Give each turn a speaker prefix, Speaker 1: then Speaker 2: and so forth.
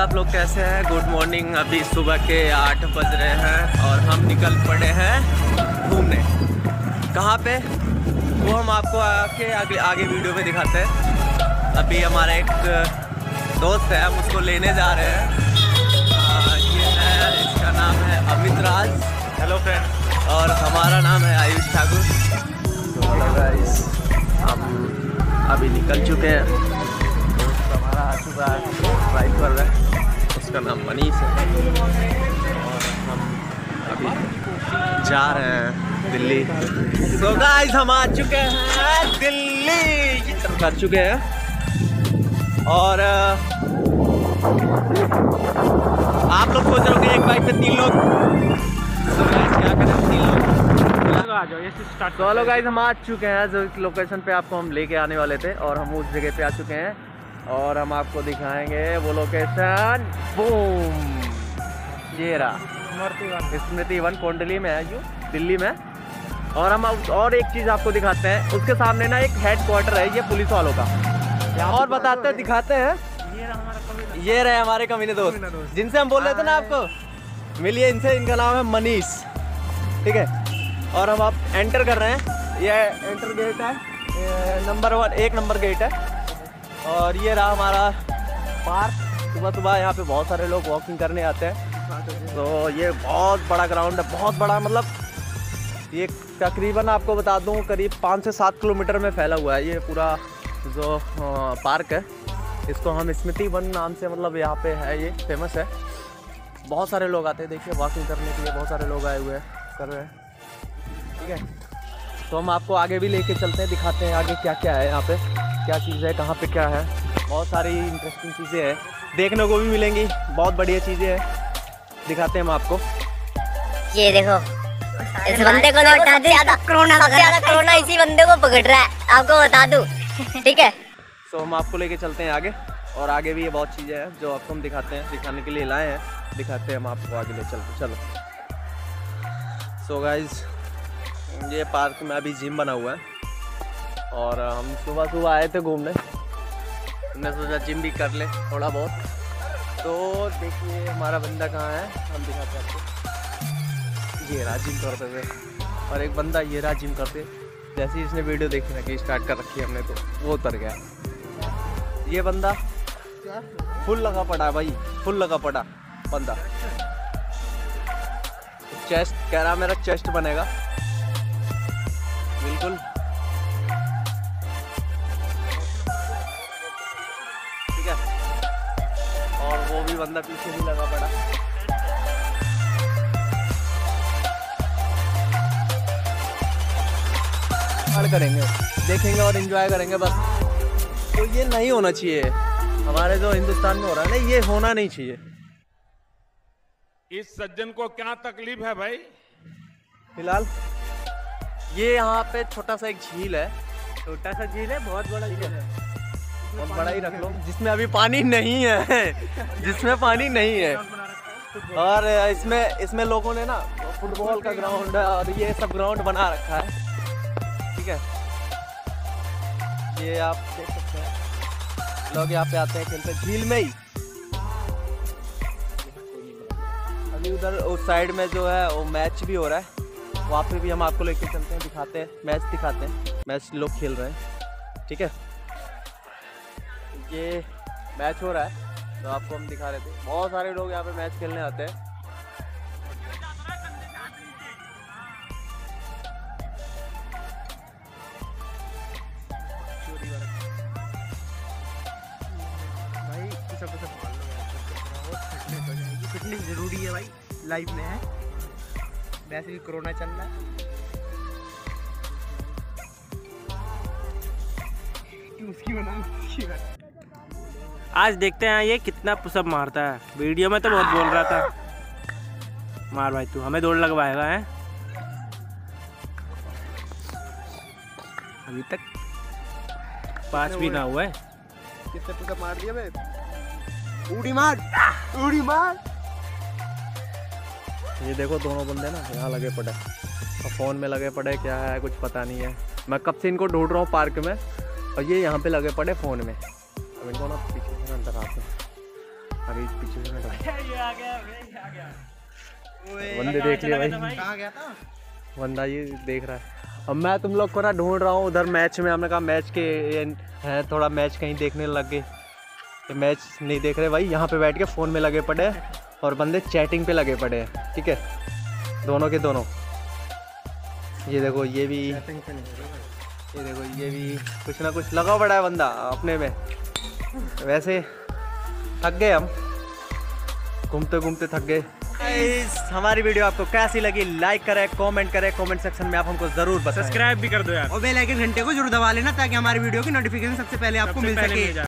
Speaker 1: आप लोग कैसे हैं? Good morning. अभी सुबह के 8 बज रहे हैं और हम निकल पड़े हैं घूमने। कहाँ पे वो हम आपको आगे वीडियो में दिखाते हैं। अभी हमारा एक दोस्त है, हम उसको लेने जा रहे हैं। ये है, इसका नाम है अमित राज। Hello friend. और हमारा नाम है आयुष ठाकुर। तो हेलो गाइस, हम अभी निकल चुके हैं। हमारा आ चुका है, ड्राइव कर रहा है, उसका नाम मनीष है। और हम अभी जा रहे हैं दिल्ली। तो गाइस हम आ चुके हैं दिल्ली, कर चुके हैं। और आप लोग सोच रहे हो कि एक बाइक पे 3 लोग, तो गाइस क्या करें, 3 लोग आ जाओ। ये स्टार्ट। तो हेलो गाइस, हम आ चुके हैं जो लोकेशन पे आपको हम लेके आने वाले थे, और हम उस जगह पे आ चुके हैं। और हम आपको दिखाएंगे वो लोकेशन। बूम, ये रहा स्मृति वन कोंडली में है, जो दिल्ली में। और हम और एक चीज़ आपको दिखाते हैं, उसके सामने ना एक हेडक्वार्टर है, ये पुलिस वालों का। और बताते हैं, दिखाते हैं। ये रहे हमारे कमीने दोस्त, जिनसे हम बोल रहे थे ना आपको, मिलिए इनसे। इनका नाम है मनीष, ठीक है। और हम आप एंटर कर रहे हैं। ये एंटर गेट है, नंबर 1, 1 नंबर गेट है। और ये रहा हमारा पार्क। सुबह सुबह यहाँ पे बहुत सारे लोग वॉकिंग करने आते हैं। तो ये बहुत बड़ा ग्राउंड है, बहुत बड़ा, मतलब ये तकरीबन आपको बता दूँ करीब 5 से 7 किलोमीटर में फैला हुआ है ये पूरा जो पार्क है। इसको हम स्मृति वन नाम से, मतलब यहाँ पे है, ये फेमस है। बहुत सारे लोग आते हैं, देखिए वॉकिंग करने के लिए बहुत सारे लोग आए हुए हैं, कर रहे हैं, ठीक है। तो हम आपको आगे भी लेके चलते हैं, दिखाते हैं आगे क्या क्या है, यहाँ पे क्या चीज़ है, कहाँ पे क्या है। बहुत सारी इंटरेस्टिंग चीज़ें हैं, देखने को भी मिलेंगी, बहुत बढ़िया चीज़ें हैं, दिखाते हैं हम आपको।
Speaker 2: ये देखो, इस बंदे को लौटा दे, कोरोना इसी बंदे को पकड़ रहा है, आपको बता दूं, ठीक है।
Speaker 1: तो हम आपको लेके चलते हैं आगे, और आगे भी ये बहुत चीज़ें हैं जो आपको हम दिखाते हैं, दिखाने के लिए लाए हैं, दिखाते हैं हम आपको आगे ले चलते। चलो। सो गाइज, ये पार्क में अभी जिम बना हुआ है, और हम सुबह सुबह आए थे घूमने, हमने सोचा जिम भी कर ले थोड़ा बहुत। तो देखिए हमारा बंदा कहाँ है, हम दिखाते हैं आपको। ये रहा जिम करते हुए, और एक बंदा ये रहा जिम करते। जैसे ही इसने वीडियो देखने की स्टार्ट कर रखी है हमने, तो वो उतर गया। ये बंदा फुल लगा पड़ा है भाई, फुल लगा पड़ा बंदा। चेस्ट कह रहा मेरा चेस्ट बनेगा, बिल्कुल, ठीक है। और वो भी बंदा पीछे भी लगा पड़ा। करेंगे, देखेंगे और एंजॉय करेंगे बस। तो ये नहीं होना चाहिए हमारे जो हिंदुस्तान में हो रहा है ना, ये होना नहीं चाहिए।
Speaker 3: इस सज्जन को क्या तकलीफ है भाई?
Speaker 1: फिलहाल ये यहाँ पे छोटा सा एक झील है, छोटा सा झील है, बहुत बड़ा झील है, बहुत बड़ा ही रख लो, जिसमें अभी पानी नहीं है, जिसमें पानी नहीं है। और इसमें लोगों ने ना फुटबॉल का ग्राउंड और ये सब ग्राउंड बना रखा है, ठीक है। ये आप देख सकते हैं, लोग यहाँ पे आते हैं, खेलते हैं झील में ही। अभी उधर उस साइड में जो है वो मैच भी हो रहा है, वहाँ पे भी हम आपको लेके चलते हैं, दिखाते हैं, मैच दिखाते हैं, मैच लोग खेल रहे हैं, ठीक है। ये मैच हो रहा है, तो आपको हम दिखा रहे थे। बहुत सारे लोग यहाँ पे मैच खेलने आते हैं।
Speaker 4: फिटनेस जरूरी है भाई, लाइफ में है, वैसे भी कोरोना चल रहा है।
Speaker 5: आज देखते हैं ये कितना पुशअप मारता है। वीडियो में तो बहुत बोल रहा था, मार भाई तू, हमें दौड़ लगवाएगा है। अभी तक 5 भी ना हुआ है।
Speaker 4: कितने पुशअप मार दिया मैं? उड़ी मार, उड़ी मार।
Speaker 1: ये देखो दोनों बंदे ना यहाँ लगे पड़े, और फ़ोन में लगे पड़े, क्या है कुछ पता नहीं है। मैं कब से इनको ढूंढ रहा हूँ पार्क में, और ये यहाँ पे लगे पड़े फ़ोन में। अब इनको ना पीछे से अंदर आते हैं। अभी पीछे से
Speaker 5: ये आ गया, ये आ गया।
Speaker 1: बंदे देख लिए भाई,
Speaker 5: कहाँ गया था?
Speaker 1: बंदा ये देख रहा है। अब मैं तुम लोग को ना ढूंढ रहा हूँ उधर मैच में। हमने कहा मैच के है, थोड़ा मैच कहीं देखने लग गए तो मैच नहीं देख रहे भाई। यहाँ पे बैठ के फ़ोन में लगे पड़े हैं और बंदे चैटिंग पे लगे पड़े हैं। ठीक है, दोनों के दोनों। ये देखो ये भी, ये देखो ये भी कुछ ना कुछ लगा पड़ा है बंदा अपने में। वैसे थक गए हम, घूमते घूमते थक गए। हमारी वीडियो आपको कैसी लगी लाइक करें, कमेंट करें, कमेंट सेक्शन में आप हमको जरूर बताएं।
Speaker 5: सब्सक्राइब भी कर दो यार
Speaker 4: और बेल आइकन घंटे को जरूर दबा लेना ताकि हमारी वीडियो की नोटिफिकेशन सबसे पहले आपको मिल सके।